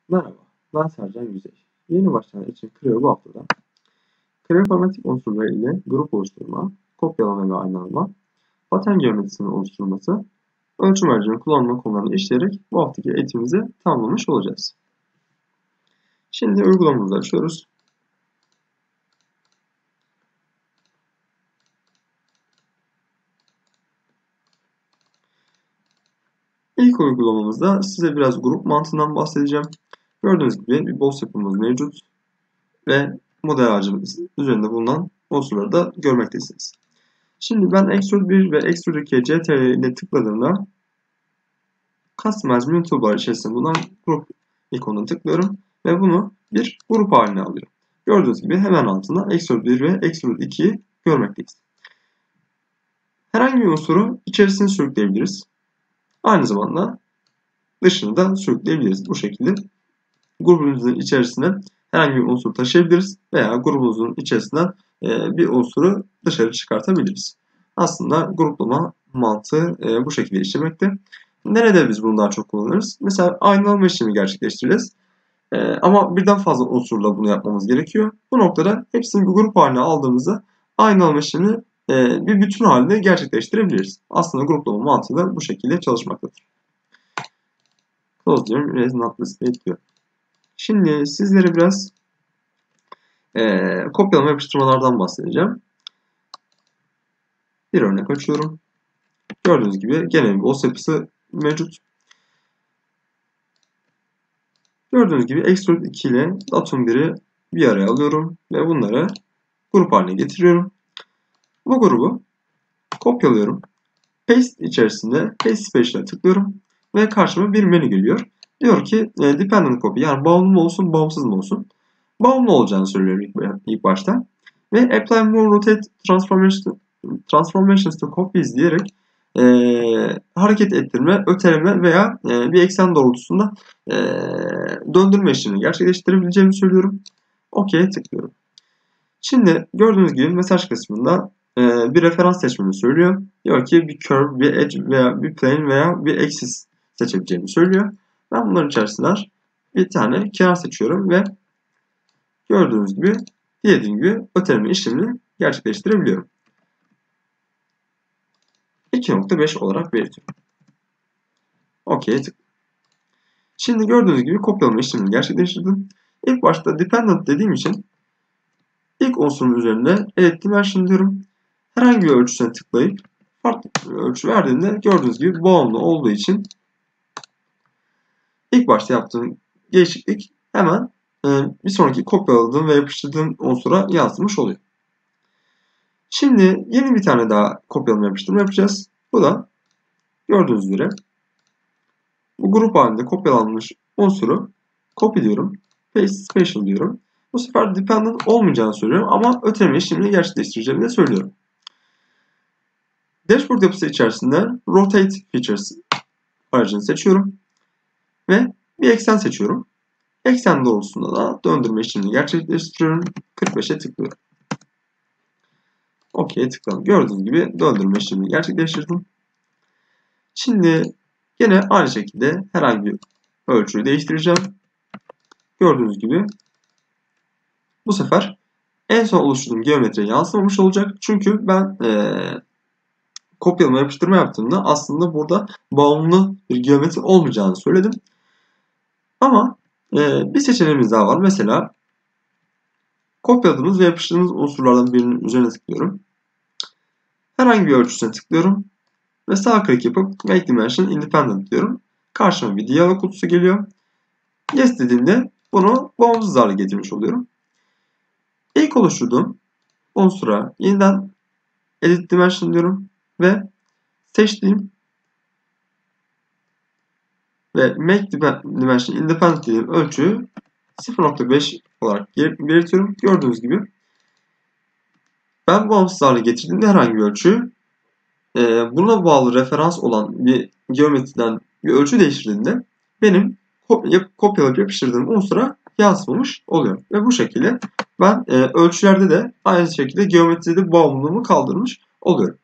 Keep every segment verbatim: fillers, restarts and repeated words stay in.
Merhaba, ben Sercan Güzel. Yeni başlayan için Creo bu haftada Creo formatik unsurları ile grup oluşturma, kopyalama ve aynalama, patern geometrisinin oluşturulması, ölçüm merceğinin kullanılma konularını işleyerek bu haftaki eğitimimizi tamamlamış olacağız. Şimdi uygulamamızı açıyoruz. İlk uygulamamızda size biraz grup mantığından bahsedeceğim. Gördüğünüz gibi bir boss yapımız mevcut ve model ağacımız üzerinde bulunan unsurları da görmektesiniz. Şimdi ben Extrude bir ve Extrude iki'ye C T R L ile tıkladığımda Customize Menu Toolbar içerisinde bulunan grup ikonuna tıklıyorum ve bunu bir grup haline alıyorum. Gördüğünüz gibi hemen altında Extrude bir ve Extrude iki'yi görmekteyiz. Herhangi bir unsuru içerisine sürükleyebiliriz. Aynı zamanda dışını da sürükleyebiliriz. Bu şekilde grubumuzun içerisine herhangi bir unsur taşıyabiliriz veya grubumuzun içerisinden bir unsuru dışarı çıkartabiliriz. Aslında gruplama mantığı bu şekilde işlemekte. Nerede biz bunu daha çok kullanırız? Mesela aynalama işlemi gerçekleştireceğiz. Ama birden fazla unsurla bunu yapmamız gerekiyor. Bu noktada hepsini bir grup haline aldığımızda aynalama işlemini bir bütün halinde gerçekleştirebiliriz. Aslında gruplama mantığı da bu şekilde çalışmaktadır. Close diyorum. Erase not displayed diyor. Şimdi sizlere biraz e, kopyalama yapıştırmalardan bahsedeceğim. Bir örnek açıyorum. Gördüğünüz gibi gene bir os yapısı mevcut. Gördüğünüz gibi Extrude iki ile Atom bir'i bir araya alıyorum ve bunları grup haline getiriyorum. Bu grubu kopyalıyorum. Paste içerisinde Paste Special'a tıklıyorum ve karşıma bir menü geliyor. Diyor ki e, Dependent Copy, yani bağımlı mı olsun, bağımsız mı olsun? Bağımlı olacağını söylüyorum ilk, ilk başta. Ve Apply Move Rotate Transformation, Transformations to Copies diyerek e, hareket ettirme, öteleme veya e, bir eksen doğrultusunda e, döndürme işlemini gerçekleştirebileceğimi söylüyorum. OK'ye tıklıyorum. Şimdi gördüğünüz gibi mesaj kısmında e, bir referans seçmemi söylüyor. Diyor ki bir curve, bir edge veya bir plane veya bir axis seçebileceğimi söylüyor. Ben bunların içerisinden bir tane kenar seçiyorum ve gördüğünüz gibi dilediğim gibi öteleme işlemini gerçekleştirebiliyorum. iki nokta beş olarak belirtiyorum. OK'ye tıkladım. Şimdi gördüğünüz gibi kopyalama işlemini gerçekleştirdim. İlk başta dependent dediğim için ilk unsurun üzerinde edit dimension diyorum. Herhangi bir ölçüsüne tıklayıp farklı bir ölçü verdiğimde gördüğünüz gibi bağımlı olduğu için ilk başta yaptığım değişiklik hemen bir sonraki kopyaladığım ve yapıştırdığım unsura yansımış oluyor. Şimdi yeni bir tane daha kopyalama yapıştırma yapacağız. Bu da gördüğünüz üzere bu grup halinde kopyalanmış unsuru copy diyorum. Paste special diyorum. Bu sefer dependent olmayacağını söylüyorum ama öteleme işlemini gerçekleştireceğimi de söylüyorum. Dashboard yapısı içerisinde Rotate Features aracını seçiyorum. Ve bir eksen seçiyorum. Eksen doğrultusunda da döndürme işlemini gerçekleştiriyorum. kırk beşe tıklıyorum. OK'ye tıkladım. Gördüğünüz gibi döndürme işlemini gerçekleştirdim. Şimdi yine aynı şekilde herhangi bir ölçüyü değiştireceğim. Gördüğünüz gibi bu sefer en son oluşturduğum geometriye yansımamış olacak. Çünkü ben ee, kopyalama yapıştırma yaptığımda aslında burada bağımlı bir geometri olmayacağını söyledim. Ama ee, bir seçeneğimiz daha var. Mesela kopyaladığımız ve yapıştırdığımız unsurlardan birinin üzerine tıklıyorum. Herhangi bir ölçüsüne tıklıyorum. Ve sağ klik yapıp Make Dimension Independent diyorum. Karşıma bir diyalog kutusu geliyor. Yes dediğimde bunu bağımsız hale getirmiş oluyorum. İlk oluşturduğum unsura yeniden Edit Dimension diyorum. Ve seçtiğim ve Make Dimension Independent dediğim ölçüyü sıfır nokta beş olarak belirtiyorum. Gördüğünüz gibi ben bağımsız hale getirdiğimde herhangi bir ölçüyü buna bağlı referans olan bir geometriden bir ölçü değiştirdiğinde benim kopyalayıp yapıştırdığım unsura yansımamış oluyor. Ve bu şekilde ben ölçülerde de aynı şekilde geometride bağımlılığımı kaldırmış oluyorum.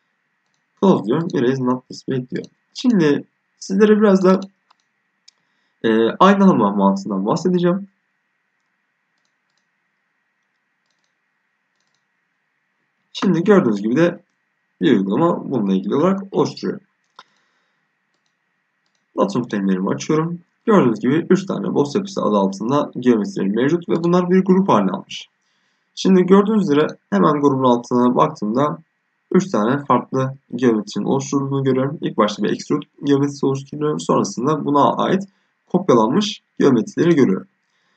Close diyorum. Erase not displayed diyor. Şimdi sizlere biraz da e, aynalama mantığından bahsedeceğim. Şimdi gördüğünüz gibi de bir uygulama bununla ilgili olarak oluşturuyor. Atom frame'lerimi açıyorum. Gördüğünüz gibi üç tane boss yapısı adı altında geometrileri mevcut ve bunlar bir grup haline almış. Şimdi gördüğünüz üzere hemen grubun altına baktığımda üç tane farklı geometrinin oluşturulduğunu görüyorum. İlk başta bir extrude geometrisi oluşturuyorum. Sonrasında buna ait kopyalanmış geometrileri görüyorum.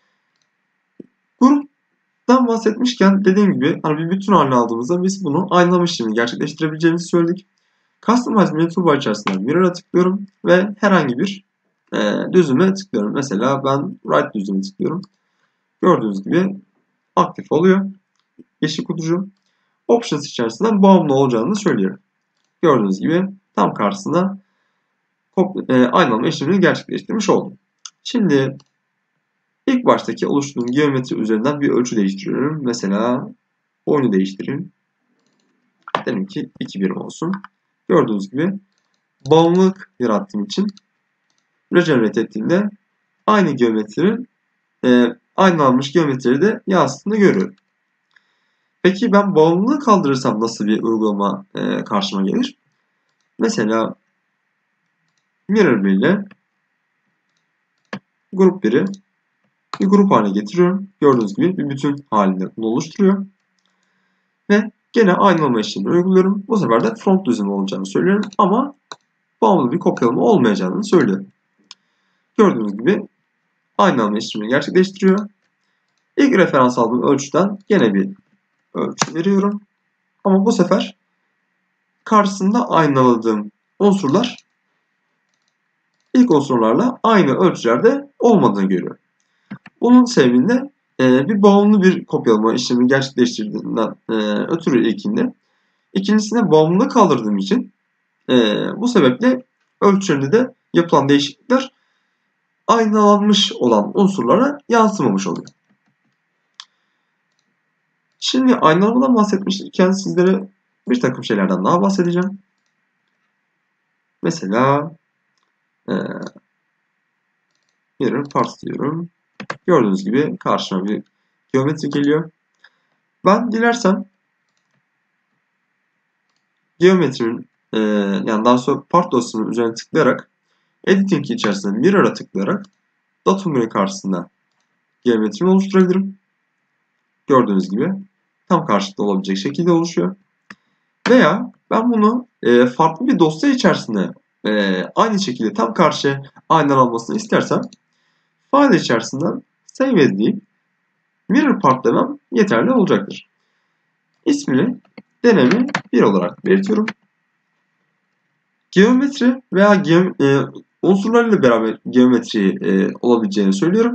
Gruptan bahsetmişken dediğim gibi hani bir bütün haline aldığımızda biz bunu aynalama işlemini gerçekleştirebileceğimizi söyledik. Customize Menu toolbar içerisinde Mirror'a tıklıyorum ve herhangi bir e, düzlüme tıklıyorum. Mesela ben Right düzlüğüne tıklıyorum. Gördüğünüz gibi aktif oluyor. Yeşil kutucuğum. Options içerisinden bağımlı olacağını söylüyor. Gördüğünüz gibi tam karşısında e, aynalama işlemini gerçekleştirmiş oldum. Şimdi ilk baştaki oluşturduğum geometri üzerinden bir ölçü değiştiriyorum. Mesela boyunu değiştireyim. Dedim ki iki birim olsun. Gördüğünüz gibi bağımlılık yarattığım için regenerate ettiğimde aynı geometrinin e, aynılanmış geometrileri de yansıttığını görüyorum. Peki ben bağımlılığı kaldırırsam nasıl bir uygulama e, karşıma gelir? Mesela Mirror bir ile grup biri bir grup haline getiriyorum. Gördüğünüz gibi bir bütün halinde bunu oluşturuyor. Ve gene aynalama işlemini uyguluyorum. Bu sefer de front düzlemi olacağını söylüyorum ama bağımlı bir kopyalama olmayacağını söylüyorum. Gördüğünüz gibi aynalama işlemini gerçekleştiriyor. İlk referans aldığım ölçüden gene bir ölçü veriyorum. Ama bu sefer karşısında aynaladığım unsurlar ilk unsurlarla aynı ölçülerde olmadığını görüyorum. Bunun sebebinde e, bir bağımlı bir kopyalama işlemi gerçekleştirdiğinden e, ötürü ilkinde. İkincisinde bağımlılığı kaldırdığım için e, bu sebeple ölçülerinde de yapılan değişiklikler aynalanmış olan unsurlara yansımamış oluyor. Şimdi aynalamadan bahsetmişken sizlere bir takım şeylerden daha bahsedeceğim. Mesela e, mirror parts diyorum. Gördüğünüz gibi karşıma bir geometri geliyor. Ben dilersem geometrinin e, yani daha sonra part dosyasının üzerine tıklayarak editing içerisinde mirror'a tıklayarak datum karşısında geometrimi oluşturabilirim. Gördüğünüz gibi tam karşılıklı olabilecek şekilde oluşuyor. Veya ben bunu e, farklı bir dosya içerisinde e, aynı şekilde tam karşı aynalanmasını istersem file içerisinden save as deyip mirror part demem yeterli olacaktır. İsmini deneme bir olarak belirtiyorum. Geometri veya geom e, unsurlarıyla beraber geometri e, olabileceğini söylüyorum.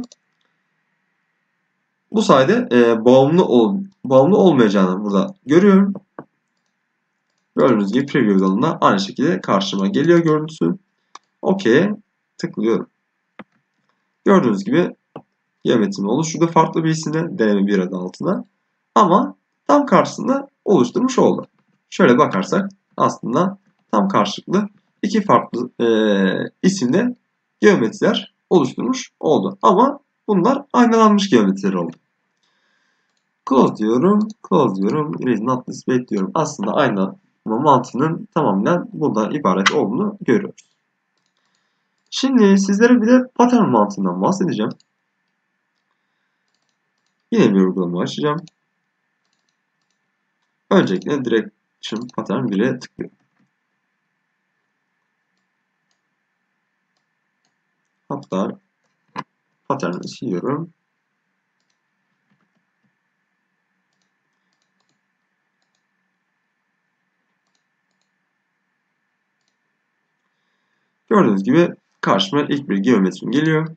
Bu sayede e, bağımlı ol, bağımlı olmayacağını burada görüyorum. Gördüğünüz gibi preview dalında aynı şekilde karşıma geliyor görüntüsü. OK'ye tıklıyorum. Gördüğünüz gibi geometrinin oluşturduğu farklı bir isimle deneme bir adı altına. Ama tam karşısında oluşturmuş oldu. Şöyle bakarsak aslında tam karşılıklı iki farklı e, isimle geometriler oluşturmuş oldu. Ama bunlar aynalanmış geometriler oldu. Close diyorum, close diyorum, erase not displayed diyorum. Aslında aynı mantığının tamamen bundan ibaret olduğunu görüyoruz. Şimdi sizlere bir de pattern mantığından bahsedeceğim. Yine bir uygulama açacağım. Öncelikle Direction Pattern bir'e tıklıyorum. Hatta pattern'ı siliyorum. Gördüğünüz gibi karşıma ilk bir geometrim geliyor.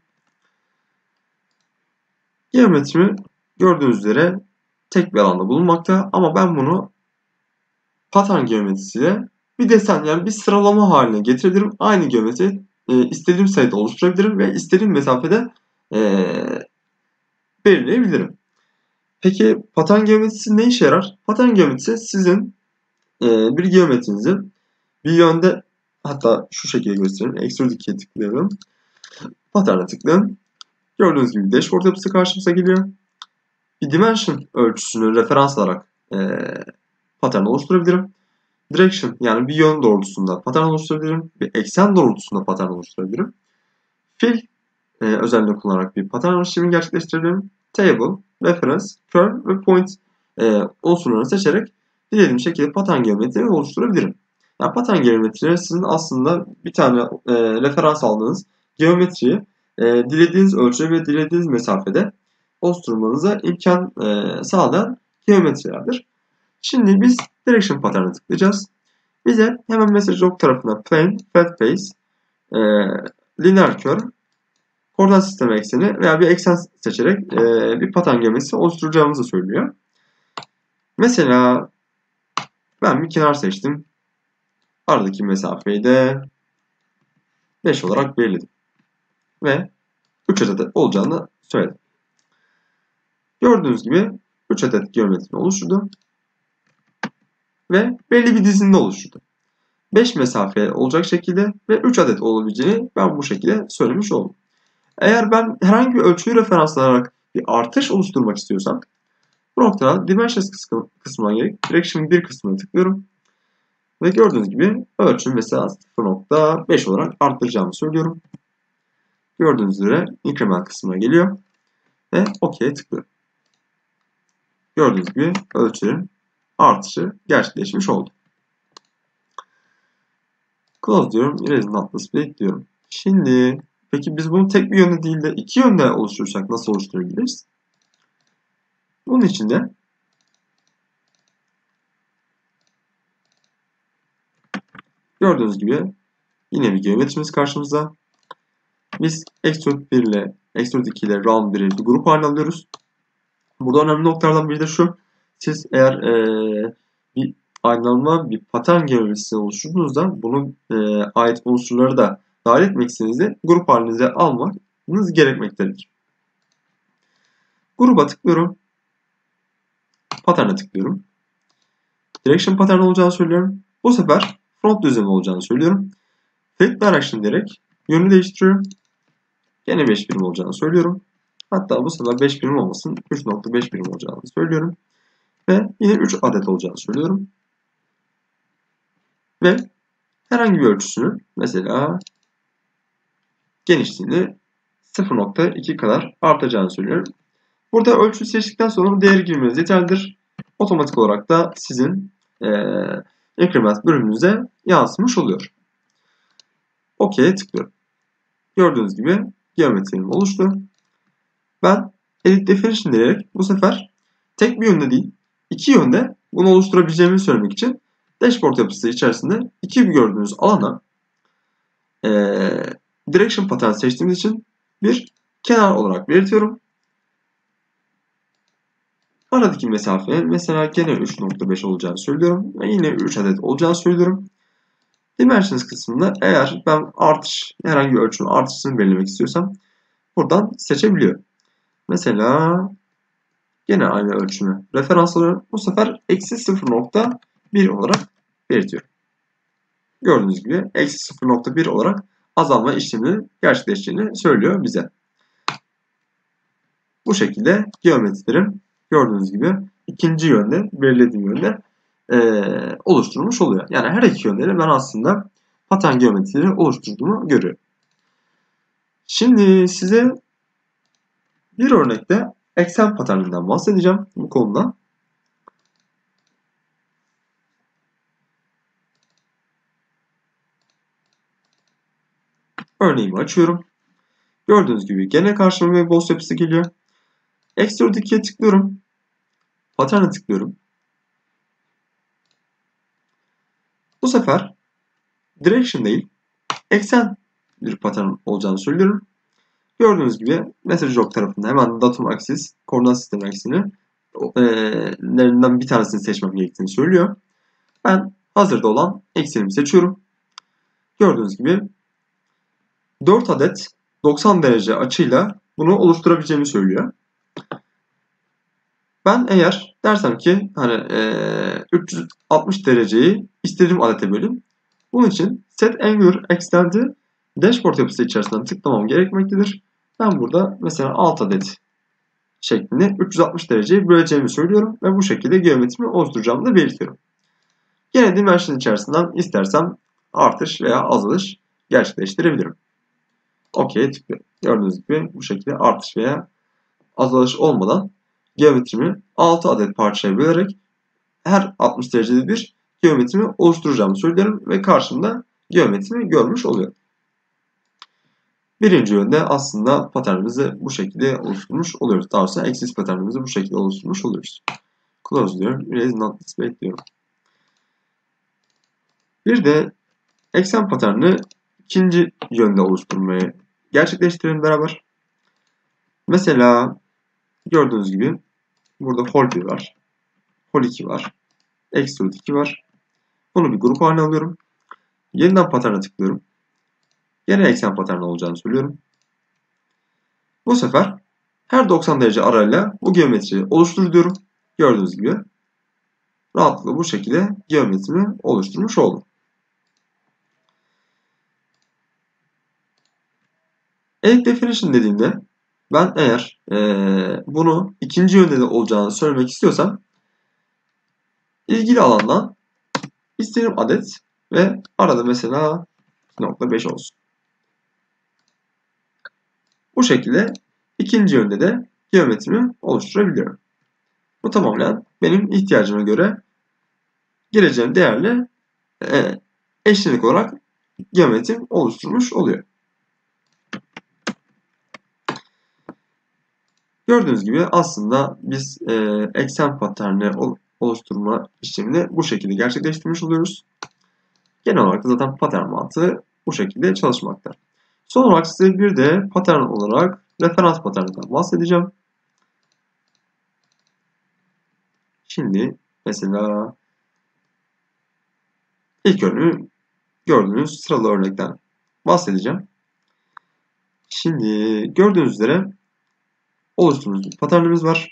Geometri gördüğünüz üzere tek bir alanda bulunmakta ama ben bunu pattern geometrisiyle bir desen yani bir sıralama haline getirebilirim. Aynı geometri e, istediğim sayıda oluşturabilirim ve istediğim mesafede e, belirleyebilirim. Peki pattern geometrisi ne işe yarar? Pattern geometrisi sizin e, bir geometrinizi bir yönde hatta şu şekilde göstereyim. Extrude ikiye tıklayalım. Pattern'a tıklayın. Gördüğünüz gibi dashboard yapısı karşımıza geliyor. Bir dimension ölçüsünü referans alarak e, pattern oluşturabilirim. Direction yani bir yön doğrultusunda pattern oluşturabilirim. Bir eksen doğrultusunda pattern oluşturabilirim. Fill e, özelliğini kullanarak bir pattern oluşturumunu gerçekleştirebilirim. Table, reference, curve ve point e, unsurlarını seçerek dilediğim şekilde pattern geometrileri oluşturabilirim. Yani pattern geometrileri sizin aslında bir tane e, referans aldığınız geometriyi e, dilediğiniz ölçü ve dilediğiniz mesafede oluşturmanıza imkan e, sağlayan geometrilerdir. Şimdi biz direction pattern'a tıklayacağız. Bize hemen mesaj log tarafına plane, flat face, e, linear curve, koordinat sistemi ekseni veya bir eksen seçerek e, bir pattern geometrisi oluşturacağımızı söylüyor. Mesela ben bir kenar seçtim. Aradaki mesafeyi de beş olarak belirledim. Ve üç adet olacağını söyledim. Gördüğünüz gibi üç adet geometrini oluşturdu. Ve belli bir dizinde oluşturdu. beş mesafe olacak şekilde ve üç adet olabileceğini ben bu şekilde söylemiş oldum. Eğer ben herhangi bir ölçüyü referans alarak bir artış oluşturmak istiyorsam bu noktada Dimensions kısmına gelip Direction bir kısmına tıklıyorum. Ve gördüğünüz gibi ölçüm mesela sıfır nokta beş olarak arttıracağımı söylüyorum. Gördüğünüz üzere increment kısmına geliyor. Ve OK'ye tıklıyorum. Gördüğünüz gibi ölçülerin artışı gerçekleşmiş oldu. Close diyorum. Erase not displayed diyorum. Şimdi peki biz bunu tek bir yönde değil de iki yönde oluşturursak nasıl oluşturabiliriz? Bunun için de gördüğünüz gibi yine bir geometrimiz karşımızda. Biz Extrude bir ile Extrude iki ile Round bir'i bir grup haline alıyoruz. Burada önemli noktalardan biri de şu. Siz eğer ee, bir aynalama, bir pattern geometrisi oluşturduğunuzda bunun e, ait unsurları da dahil etmek istediğinizde grup halinize almanız gerekmektedir. Gruba tıklıyorum. Pattern'e tıklıyorum. Direction pattern olacağını söylüyorum. Bu sefer front düzlemi olacağını söylüyorum. Flip direction diyerek yönü değiştiriyorum. Gene beş birim olacağını söylüyorum. Hatta bu sefer beş birim olmasın. üç nokta beş birim olacağını söylüyorum. Ve yine üç adet olacağını söylüyorum. Ve herhangi bir ölçüsünü mesela genişliğini sıfır nokta iki kadar artacağını söylüyorum. Burada ölçü seçtikten sonra değeri girmeniz yeterlidir. Otomatik olarak da sizin e, increment bölümünüze yansımış oluyor. OK'ye tıklıyorum. Gördüğünüz gibi geometrim oluştu. Ben Edit Definition diyerek bu sefer tek bir yönde değil, iki yönde bunu oluşturabileceğimi söylemek için dashboard yapısı içerisinde iki gördüğünüz alana e, Direction pattern seçtiğimiz için bir kenar olarak belirtiyorum. Aradaki mesafe mesela gene üç nokta beş olacağını söylüyorum ve yine üç adet olacağını söylüyorum. Dimensions kısmında eğer ben artış, herhangi bir ölçünün artışını belirlemek istiyorsam buradan seçebiliyorum. Mesela gene aynı ölçümü referans alıyorum. Bu sefer eksi sıfır nokta bir olarak belirtiyorum. Gördüğünüz gibi eksi sıfır nokta bir olarak azalma işleminin gerçekleştiğini söylüyor bize. Bu şekilde geometrilerim gördüğünüz gibi ikinci yönde, belirlediğim yönde e, oluşturulmuş oluyor. Yani her iki yönde ben aslında pattern geometrileri oluşturduğumu görüyorum. Şimdi size bir örnekte eksen paterninden bahsedeceğim bu konuda. Örneğimi açıyorum. Gördüğünüz gibi gene karşıma bir boss yapısı geliyor. Extrude ikiye tıklıyorum. Pattern'e tıklıyorum. Bu sefer direction değil, eksen bir pattern olacağını söylüyorum. Gördüğünüz gibi message log tarafında hemen datum axis, koordinat sistemi aksini lerinden bir tanesini seçmem gerektiğini söylüyor. Ben hazırda olan eksenimi seçiyorum. Gördüğünüz gibi dört adet doksan derece açıyla bunu oluşturabileceğimi söylüyor. Ben eğer dersem ki hani e, üç yüz altmış dereceyi istediğim adete bölün. Bunun için set angular extend'i dashboard yapısı içerisinden tıklamam gerekmektedir. Ben burada mesela alt adet şeklinde üç yüz altmış dereceyi böleceğimi söylüyorum ve bu şekilde geometrimi oluşturacağımı da belirtiyorum. Yine dimension içerisinden istersem artış veya azalış gerçekleştirebilirim. OK'ye tıklıyorum. Gördüğünüz gibi bu şekilde artış veya azalış olmadan geometrimi altı adet parçaya bölerek her altmış derecede bir geometrimi oluşturacağımı söylüyorum ve karşımda geometrimi görmüş oluyorum. Birinci yönde aslında paternimizi bu şekilde oluşturmuş oluyoruz. Daha sonra axis paternimizi bu şekilde oluşturmuş oluyoruz. Close diyorum. Erase not display diyorum. Bir de eksen paternini ikinci yönde oluşturmayı gerçekleştirelim beraber. Mesela gördüğünüz gibi burada hol bir var. Hol iki var. Extrude iki var. Bunu bir grup haline alıyorum. Yeniden paterne tıklıyorum. Yine eksen paterni olacağını söylüyorum. Bu sefer her doksan derece arayla bu geometriyi oluştur diyorum. Gördüğünüz gibi rahatlıkla bu şekilde geometrimi oluşturmuş oldum. Edit Definition dediğimde ben eğer ee, bunu ikinci yönde de olacağını söylemek istiyorsam ilgili alandan istediğim adet ve arada mesela iki nokta beş olsun. Bu şekilde ikinci yönde de geometrimi oluşturabiliyorum. Bu tamamen benim ihtiyacıma göre gireceğim değerle e, eşlenik olarak geometri oluşturmuş oluyor. Gördüğünüz gibi aslında biz e, eksen paterni oluşturma işlemini bu şekilde gerçekleştirmiş oluyoruz. Genel olarak da zaten patern mantığı bu şekilde çalışmakta. Son olarak size bir de patern olarak referans paterninden bahsedeceğim. Şimdi mesela ilk örneği gördüğünüz sıralı örnekten bahsedeceğim. Şimdi gördüğünüz üzere oluşturduğumuz bir paternimiz var.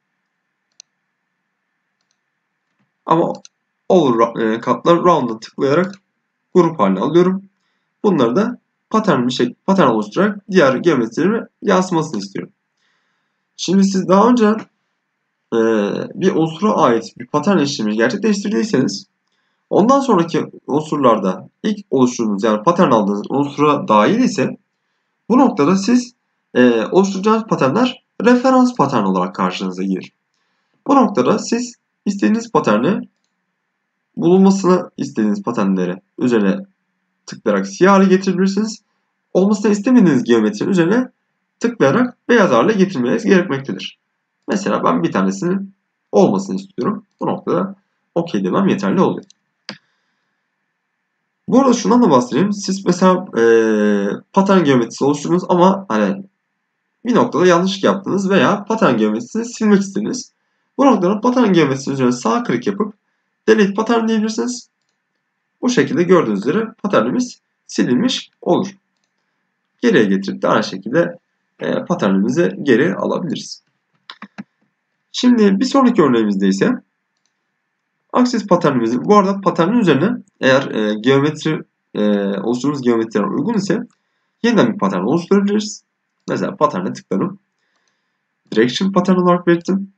Ama over katlar round'a tıklayarak grup haline alıyorum. Bunları da patern bir şey patern oluşturarak diğer geometrilerime yansımasını istiyorum. Şimdi siz daha önce e, bir unsura ait bir patern işlemi gerçekleştirdiyseniz ondan sonraki unsurlarda ilk oluşturduğunuz yani patern aldığınız unsura dahil ise bu noktada siz e, oluşturacağınız paternler referans patern olarak karşınıza gelir. Bu noktada siz istediğiniz paterni bulunmasını istediğiniz paternleri üzerine tıklayarak siyah hale getirebilirsiniz. Olmasını istemediğiniz geometrinin üzerine tıklayarak beyaz hale getirmeniz gerekmektedir. Mesela ben bir tanesinin olmasını istiyorum. Bu noktada OK demem yeterli oluyor. Bu arada şundan da bahsedeyim. Siz mesela e, patern geometrisi oluşturdunuz ama hani bir noktada yanlışlık yaptınız veya patern geometrisini silmek istediniz. Bu noktada patern geometrisinin üzerine sağ klik yapıp delete pattern diyebilirsiniz. Bu şekilde gördüğünüz üzere paternimiz silinmiş olur. Geriye getirip de aynı şekilde e, paternimizi geri alabiliriz. Şimdi bir sonraki örneğimizde ise aksis paternimizi bu arada paternin üzerine eğer e, geometri e, oluşturduğumuz geometriler uygun ise yeniden bir patern oluşturabiliriz. Mesela paterne tıkladım. Direction pattern olarak belirttim.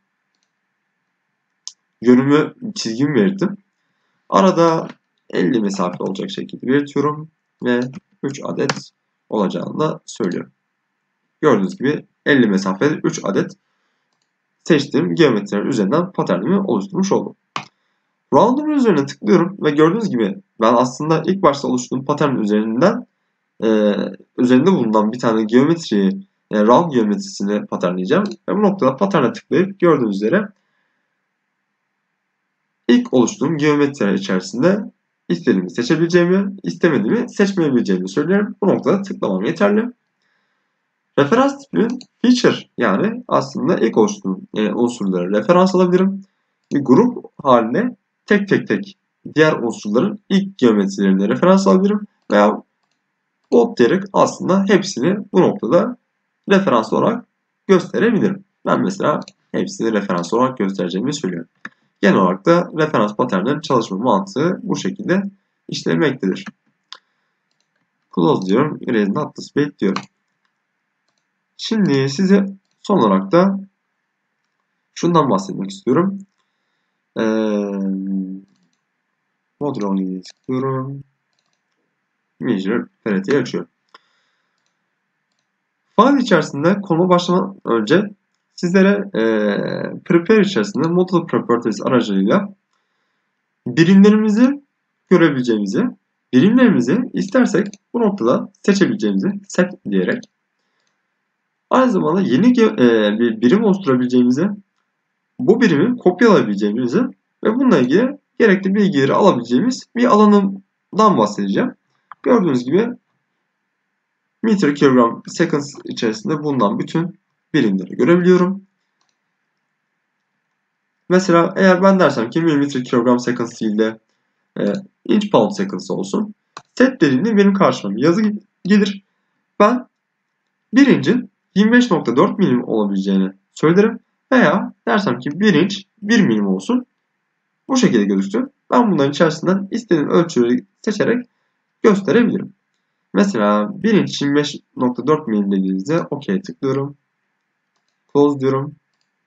Yönümü çizgimi belirttim. Arada elli mesafe olacak şekilde belirtiyorum ve üç adet olacağını da söylüyorum. Gördüğünüz gibi elli mesafede üç adet seçtiğim geometriler üzerinden paternimi oluşturmuş oldum. Round'un üzerine tıklıyorum ve gördüğünüz gibi ben aslında ilk başta oluşturduğum patern üzerinden e, üzerinde bulunan bir tane geometriyi yani round geometrisini paternleyeceğim. Ve bu noktada paterne tıklayıp gördüğünüz üzere ilk oluşturduğum geometriler içerisinde istediğimi seçebileceğimi, istemediğimi seçmeyebileceğimi söylüyorum. Bu noktada tıklamam yeterli. Referans tipi feature yani aslında ilk oluşturduğum e, unsurları referans alabilirim. Bir grup haline tek tek tek diğer unsurların ilk geometrilerine referans alabilirim. Veya blob diyerek aslında hepsini bu noktada referans olarak gösterebilirim. Ben mesela hepsini referans olarak göstereceğimi söylüyorum. Genel olarak da referans paternlerin çalışma mantığı bu şekilde işlemektedir. Close diyorum. Erase not displayed diyorum. Şimdi size son olarak da şundan bahsetmek istiyorum. Ee, Model tıklıyorum. Measure Parameter'i açıyorum. File içerisinde konuma başlamadan önce sizlere e, Prepare içerisinde Model Properties aracılığıyla birimlerimizi görebileceğimizi, birimlerimizi istersek bu noktada seçebileceğimizi set diyerek aynı zamanda yeni e, bir birim oluşturabileceğimizi, bu birimi kopyalayabileceğimizi ve bununla ilgili gerekli bilgileri alabileceğimiz bir alanından bahsedeceğim. Gördüğünüz gibi meter, kilogram, seconds içerisinde bulunan bütün birimleri görebiliyorum. Mesela eğer ben dersem ki milimetre, kilogram, seconds değil de e, inch, pound, seconds olsun. Set dediğimde benim karşıma bir yazı gelir. Ben bir incin yirmi beş nokta dört milim olabileceğini söylerim. Veya dersem ki bir inç bir milim olsun. Bu şekilde gözüksün. Ben bunların içerisinden istediğim ölçüleri seçerek gösterebilirim. Mesela bir inç yirmi beş nokta dört milim dediğinizde OK tıklıyorum. Close diyorum.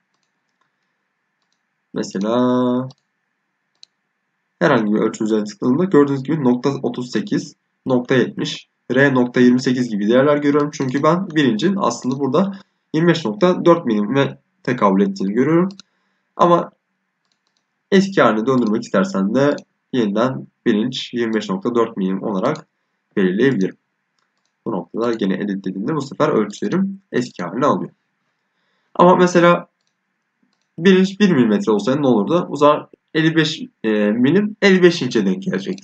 Mesela herhangi bir ölçü üzerine tıkladığımda gördüğünüz gibi nokta otuz sekiz, nokta yetmiş, R nokta yirmi sekiz gibi değerler görüyorum. Çünkü ben bir incin aslında burada yirmi beş nokta dört milime tekabül ettiğini görüyorum. Ama eski haline döndürmek istersen de yeniden bir inç yirmi beş nokta dört milim olarak belirleyebilirim. Bu noktada gene edit dediğimde bu sefer ölçülerim eski haline alıyor. Ama mesela bir inç bir milimetre olsaydı ne olurdu? O zaman elli beş e, milim elli beş inçe denk gelecekti.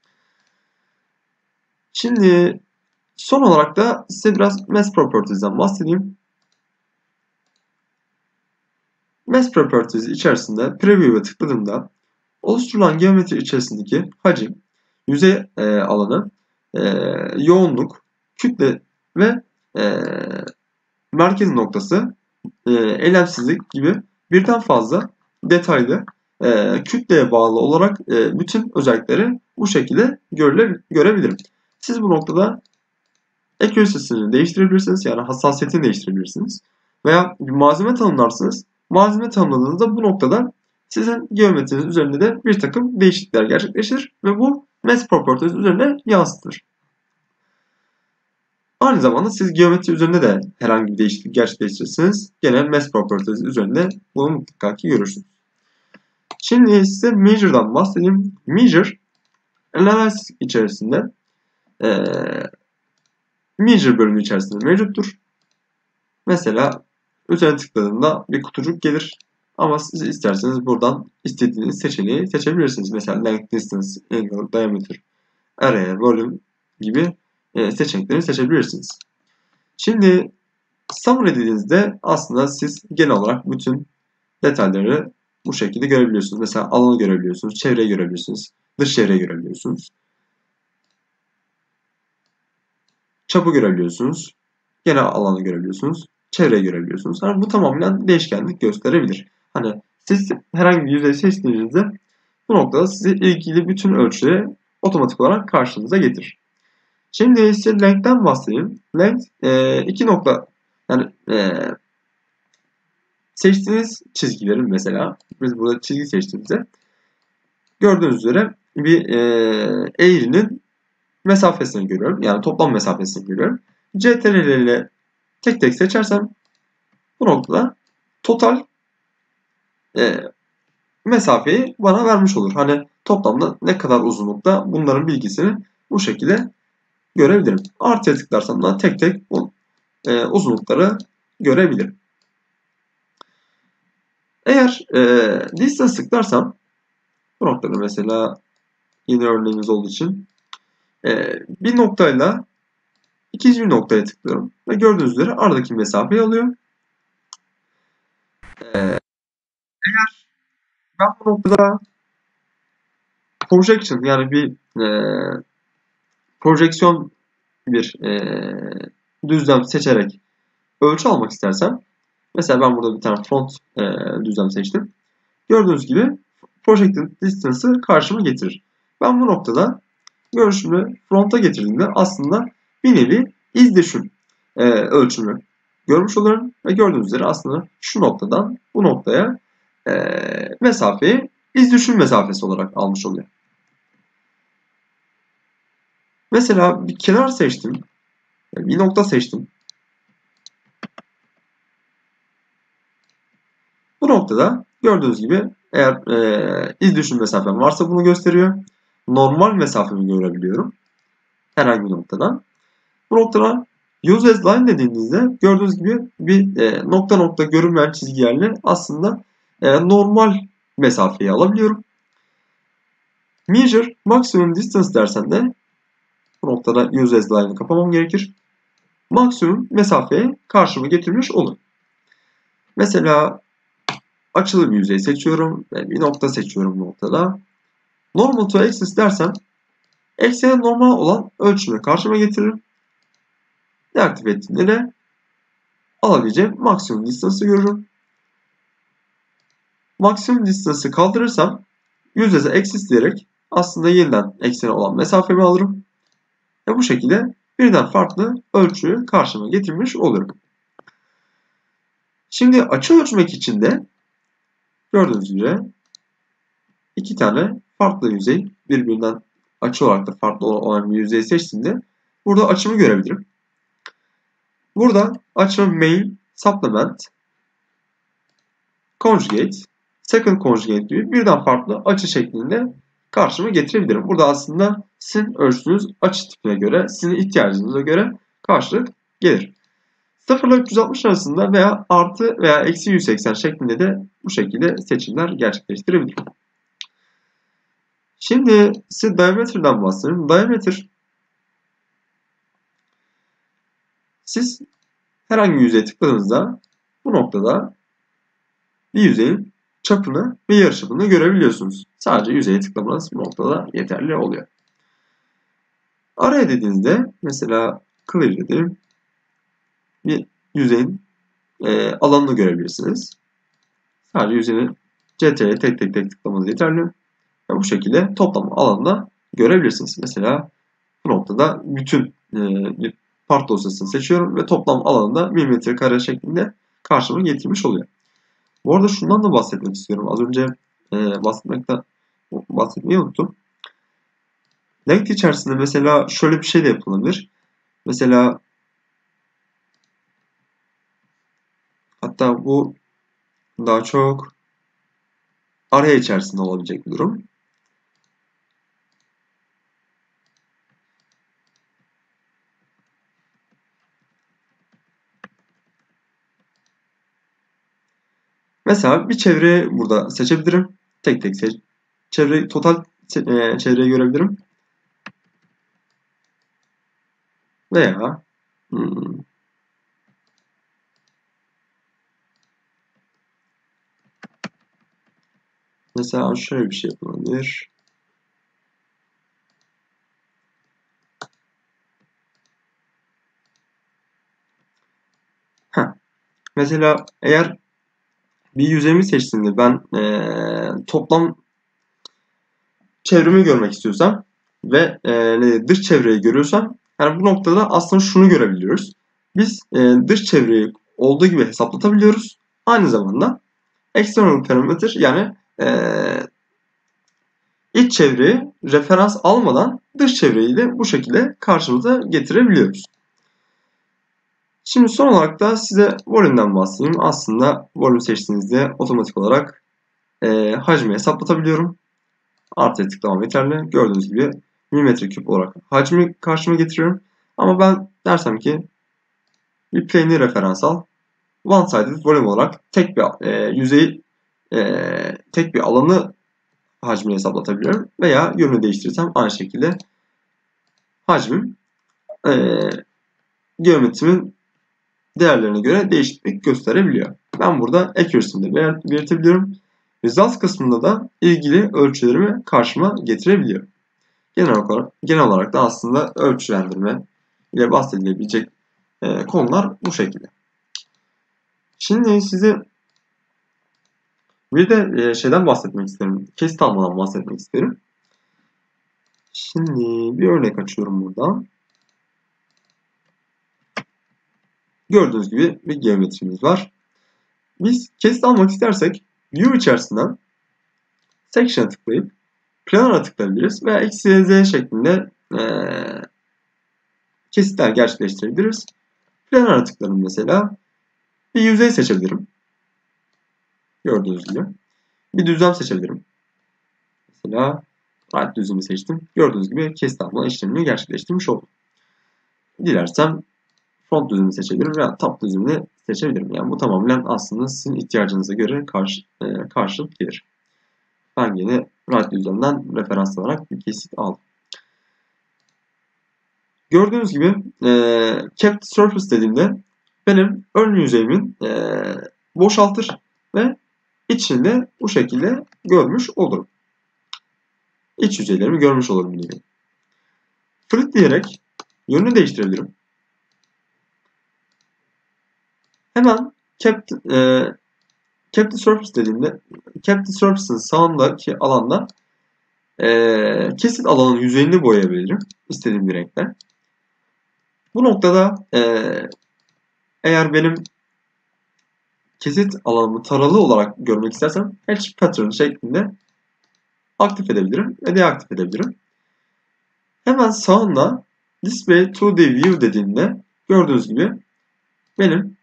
Şimdi son olarak da size biraz Mass Properties'den bahsedeyim. Mass Properties içerisinde Preview'e tıkladığımda oluşturulan geometri içerisindeki hacim, yüzey e, alanı, e, yoğunluk, kütle ve e, merkez noktası, e, eylemsizlik gibi birden fazla detaylı e, kütleye bağlı olarak e, bütün özellikleri bu şekilde görüle, görebilirim. Siz bu noktada accuracy'sini değiştirebilirsiniz. Yani hassasiyetini değiştirebilirsiniz. Veya bir malzeme tanımlarsınız. Malzeme tanımladığınızda bu noktada sizin geometriniz üzerinde de bir takım değişiklikler gerçekleşir ve bu Mass Properties üzerine yansıtır. Aynı zamanda siz geometri üzerinde de herhangi bir değişiklik gerçekleştirirseniz gene Mass Properties üzerinde bunu mutlaka ki görürsünüz. Şimdi size Measure'dan bahsedeyim. Measure Analysis içerisinde ee, Measure bölümü içerisinde mevcuttur. Mesela üzerine tıkladığında bir kutucuk gelir. Ama siz isterseniz buradan istediğiniz seçeneği seçebilirsiniz. Mesela length, distance, angle, diameter, area, volume gibi seçenekleri seçebilirsiniz. Şimdi summary dediğinizde aslında siz genel olarak bütün detayları bu şekilde görebiliyorsunuz. Mesela alanı görebiliyorsunuz, çevreyi görebiliyorsunuz, dış çevreyi görebiliyorsunuz. Çapı görebiliyorsunuz. Genel alanı görebiliyorsunuz. Çevreyi görebiliyorsunuz. Yani bu tamamen değişkenlik gösterebilir. Hani siz herhangi bir yüzey seçtiğinizde bu noktada size ilgili bütün ölçüleri otomatik olarak karşınıza getirir. Şimdi size length'ten bahsedeyim. Length e, iki nokta yani e, seçtiğiniz çizgilerin mesela biz burada çizgi seçtiğimizde gördüğünüz üzere bir e, eğrinin mesafesini görüyorum. Yani toplam mesafesini görüyorum. C T R L ile tek tek seçersem bu noktada total e, mesafeyi bana vermiş olur. Hani toplamda ne kadar uzunlukta bunların bilgisini bu şekilde görebilirim. Artıya tıklarsam da tek tek bu e, uzunlukları görebilirim. Eğer e, distance tıklarsam bu noktada mesela yeni örneğimiz olduğu için e, bir noktayla ikinci bir noktaya tıklıyorum ve gördüğünüz üzere aradaki mesafeyi alıyor. E, eğer ben bu noktada projection yani bir e, projeksiyon bir e, düzlem seçerek ölçü almak istersem mesela ben burada bir tane front e, düzlem seçtim. Gördüğünüz gibi projected distance'ı karşıma getirir. Ben bu noktada görüşümü fronta getirdiğimde aslında bir nevi iz düşüm e, ölçümü görmüş oluyorum. Ve gördüğünüz üzere aslında şu noktadan bu noktaya e, mesafeyi iz düşüm mesafesi olarak almış oluyor. Mesela bir kenar seçtim. Bir nokta seçtim. Bu noktada gördüğünüz gibi eğer e, iz düşüm mesafem varsa bunu gösteriyor. Normal mesafemi görebiliyorum. Herhangi bir noktadan. Bu noktada use as line dediğinizde gördüğünüz gibi bir e, nokta nokta görünmeyen çizgilerle aslında e, normal mesafeyi alabiliyorum. Measure maximum distance dersen de bu noktada use as line'ı kapamam gerekir. Maksimum mesafeye karşıma getirmiş olur. Mesela açılı bir yüzey seçiyorum ve bir nokta seçiyorum bu noktada. Normal to axis dersem eksene normal olan ölçümü karşıma getiririm. Deaktif ettiğimde de alabileceğim maksimum distance'ı görürüm. Maksimum distance'ı kaldırırsam use as axis diyerek aslında yeniden eksene olan mesafemi alırım. Ve bu şekilde birden farklı ölçüyü karşıma getirmiş olurum. Şimdi açı ölçmek için de gördüğünüz üzere iki tane farklı yüzey birbirinden açı olarak da farklı olan bir yüzeyi seçtiğimde burada açımı görebilirim. Burada açım main, supplement, conjugate, second conjugate gibi birden farklı açı şeklinde karşıma getirebilirim. Burada aslında sizin ölçtüğünüz açı tipine göre, sizin ihtiyacınıza göre karşılık gelir. sıfır ile üç yüz altmış arasında veya artı veya eksi yüz seksen şeklinde de bu şekilde seçimler gerçekleştirebilirim. Şimdi size diameter'dan bahsedeyim. Diameter, siz herhangi bir yüzeye tıkladığınızda bu noktada bir yüzeyin çapını ve yarıçapını görebiliyorsunuz. Sadece yüzeye tıklamanız bu noktada yeterli oluyor. Araya dediğinizde mesela clear dediğim bir yüzeyin e, alanını görebilirsiniz. Sadece yüzeyin C T R'ye tek tek tek tıklamanız yeterli. Ve bu şekilde toplam alanını görebilirsiniz. Mesela bu noktada bütün e, bir part dosyasını seçiyorum ve toplam alanında milimetre kare şeklinde karşıma getirmiş oluyor. Bu arada şundan da bahsetmek istiyorum. Az önce e, bahsetmekte bahsetmeyi unuttum. Length içerisinde mesela şöyle bir şey de yapılabilir. Mesela hatta bu daha çok araya içerisinde olabilecek bir durum. Mesela bir çevre burada seçebilirim. Tek tek seç. Çevre total e, çevreyi görebilirim. Veya hmm, mesela şöyle bir şey yapılabilir. Heh. Mesela eğer bir yüzeyimi seçtiğimde ben e, toplam çevremi görmek istiyorsam ve e, dış çevreyi görüyorsam yani bu noktada aslında şunu görebiliyoruz. Biz e, dış çevreyi olduğu gibi hesaplatabiliyoruz. Aynı zamanda external parameter yani e, iç çevreyi referans almadan dış çevreyi de bu şekilde karşımıza getirebiliyoruz. Şimdi son olarak da size volümden bahsedeyim. Aslında volüm seçtiğinizde otomatik olarak e, hacmi hesaplatabiliyorum. Artıya tıklamam yeterli. Gördüğünüz gibi milimetre küp olarak hacmi karşıma getiriyorum. Ama ben dersem ki bir plane'i referans al. One sided volume olarak tek bir e, yüzeyi e, tek bir alanı hacmini hesaplatabiliyorum. Veya yönünü değiştirirsem aynı şekilde hacmim e, geometrimin değerlerine göre değişiklik gösterebiliyor. Ben burada accuracy'ni de belirtebiliyorum. Results kısmında da ilgili ölçülerimi karşıma getirebiliyorum. Genel olarak, genel olarak da aslında ölçülendirme ile bahsedilebilecek e, konular bu şekilde. Şimdi size bir de e, şeyden bahsetmek isterim. Kesit almadan bahsetmek isterim. Şimdi bir örnek açıyorum buradan. Gördüğünüz gibi bir geometrimiz var. Biz kesit almak istersek View içerisinden Section'a tıklayıp Planner'a tıklayabiliriz veya X, Y, Z şeklinde ee, kesitler gerçekleştirebiliriz. Planner'a tıklarım mesela. Bir yüzey seçebilirim. Gördüğünüz gibi. Bir düzlem seçebilirim. Mesela right düzlemi seçtim. Gördüğünüz gibi kesit alma işlemini gerçekleştirmiş oldum. Dilersem front düzlemi seçebilirim veya top düzlemini seçebilirim. Yani bu tamamen aslında sizin ihtiyacınıza göre karşı, e, karşılık gelir. Ben yine right düzlemden referans alarak bir kesit aldım. Gördüğünüz gibi e, Kept Surface dediğimde benim ön yüzeyimin e, boşaltır ve içinde bu şekilde görmüş olurum. İç yüzeylerimi görmüş olurum gibi. Flip diyerek yönünü değiştirebilirim. Hemen Kept, e, Kept Surface dediğimde Kept Surface'ın sağındaki alanda e, kesit alanın yüzeyini boyayabilirim. İstediğim bir renkle. Bu noktada e, eğer benim kesit alanımı taralı olarak görmek istersem Hatch Pattern şeklinde aktif edebilirim ve deaktif edebilirim. Hemen sağında Display to the View dediğimde gördüğünüz gibi benim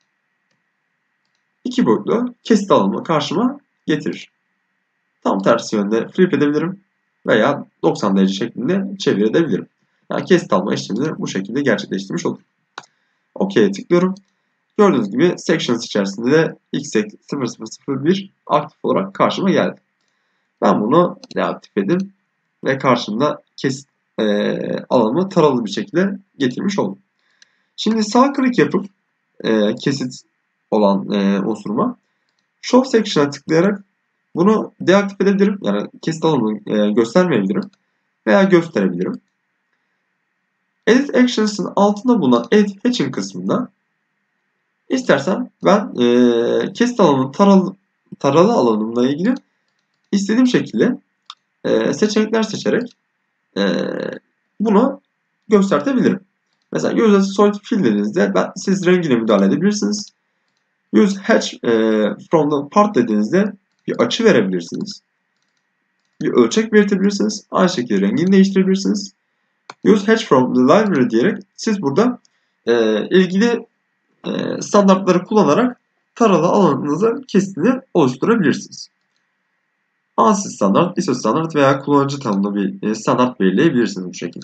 iki boyutlu kesit alanımı karşıma getirir. Tam tersi yönde flip edebilirim veya doksan derece şeklinde çevirebilirim. Yani kesit alma işlemini bu şekilde gerçekleştirmiş olurum. OK'ye tıklıyorum. Gördüğünüz gibi Sections içerisinde de X sıfır sıfır sıfır bir aktif olarak karşıma geldi. Ben bunu deaktif edeyim ve karşımda kesit e, alanımı taralı bir şekilde getirmiş oldum. Şimdi sağ klik yapıp e, kesit olan e, unsuruma Show Section'a tıklayarak bunu deaktif edebilirim. Yani kesit alanını e, göstermeyebilirim veya gösterebilirim. Edit Actions'ın altında bulunan Edit Hatching kısmında istersen ben e, kesit alanının taralı, taralı alanımla ilgili istediğim şekilde e, seçenekler seçerek e, bunu göstertebilirim. Mesela Use as Solid Fill dediğinizde ben, siz rengine müdahale edebilirsiniz. Use Hatch e, from the part dediğinizde bir açı verebilirsiniz. Bir ölçek belirtebilirsiniz. Aynı şekilde rengini değiştirebilirsiniz. Use Hatch from the library diyerek siz burada e, ilgili e, standartları kullanarak taralı alanınızı kesitini oluşturabilirsiniz. ANSI standart, I S O standart veya kullanıcı tanımlı bir e, standart belirleyebilirsiniz bu şekilde.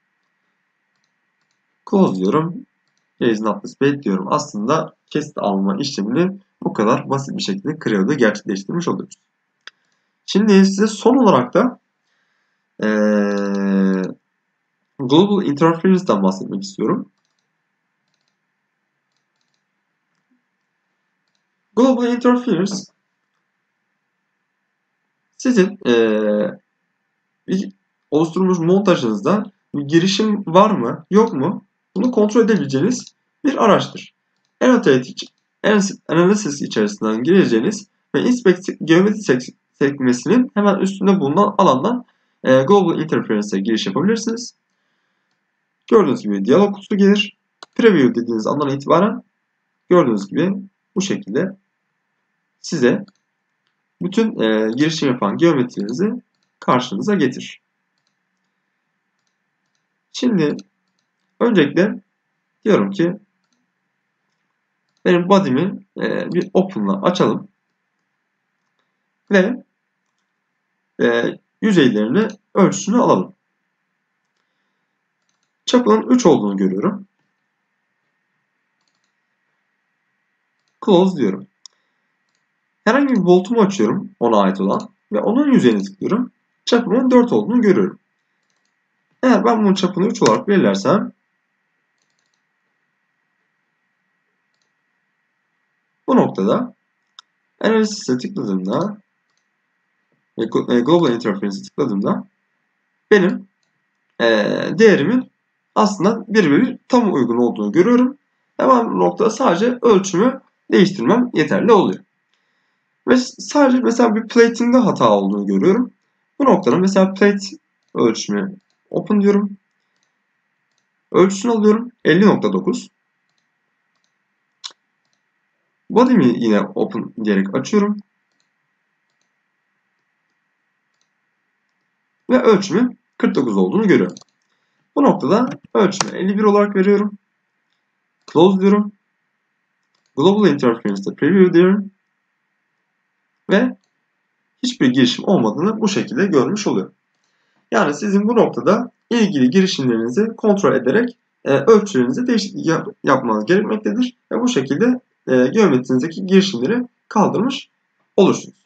Close diyorum. Case not displayed diyorum. Aslında kesit alma işlemini bu kadar basit bir şekilde Creo'da gerçekleştirmiş oluyoruz. Şimdi size son olarak da ee, Global Interference'dan bahsetmek istiyorum. Global Interference sizin ee, bir oluşturulmuş montajınızda bir girişim var mı yok mu bunu kontrol edebileceğiniz bir araçtır. Annotate Analysis içerisinden gireceğiniz ve Inspect Geometri sekmesinin hemen üstünde bulunan alandan e, Global Interference'e giriş yapabilirsiniz. Gördüğünüz gibi diyalog kutusu gelir. Preview dediğiniz andan itibaren gördüğünüz gibi bu şekilde size bütün e, girişim yapan geometrinizi karşınıza getirir. Şimdi öncelikle diyorum ki benim body'mi e, bir open'la açalım ve e, yüzeylerini ölçüsünü alalım. Çapının üç olduğunu görüyorum. Close diyorum. Herhangi bir voltumu açıyorum ona ait olan ve onun yüzeyine tıklıyorum. Çapımın dört olduğunu görüyorum. Eğer ben bunun çapını üç olarak belirlersem bu noktada Analysis'e tıkladığımda ve Global Interference'e tıkladığımda benim e, değerimin aslında bir bir tam uygun olduğunu görüyorum. Ve ben bu noktada sadece ölçümü değiştirmem yeterli oluyor. Ve sadece mesela bir plating'de hata olduğunu görüyorum. Bu noktada mesela plate Ölçümü open diyorum. Ölçüsünü alıyorum. elli nokta dokuz. Body'mi yine open diyerek açıyorum. Ve ölçümü kırk dokuz olduğunu görüyorum. Bu noktada ölçümü elli bir olarak veriyorum. Close diyorum. Global Interference'de preview diyorum. Ve hiçbir girişim olmadığını bu şekilde görmüş oluyor. Yani sizin bu noktada ilgili girişimlerinizi kontrol ederek e, ölçülerinizi değişiklik yap yapmanız gerekmektedir. Ve bu şekilde e, geometrinizdeki girişimleri kaldırmış olursunuz.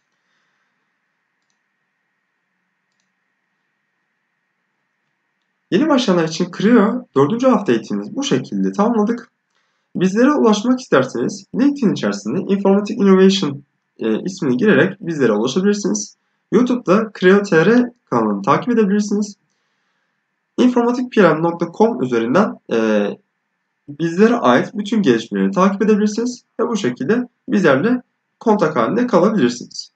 Yeni başlayanlar için Creo dördüncü hafta eğitimimizi bu şekilde tamamladık. Bizlere ulaşmak isterseniz LinkedIn içerisinde Informatic Innovation e, ismini girerek bizlere ulaşabilirsiniz. YouTube'da Creo T R kanalını takip edebilirsiniz. informatik p l m nokta com üzerinden e, bizlere ait bütün gelişmeleri takip edebilirsiniz ve bu şekilde bizlerle kontak halinde kalabilirsiniz.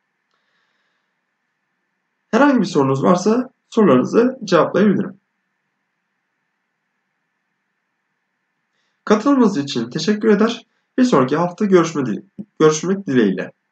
Herhangi bir sorunuz varsa sorularınızı cevaplayabilirim. Katılımınız için teşekkür eder. Bir sonraki hafta görüşmek dileğiyle.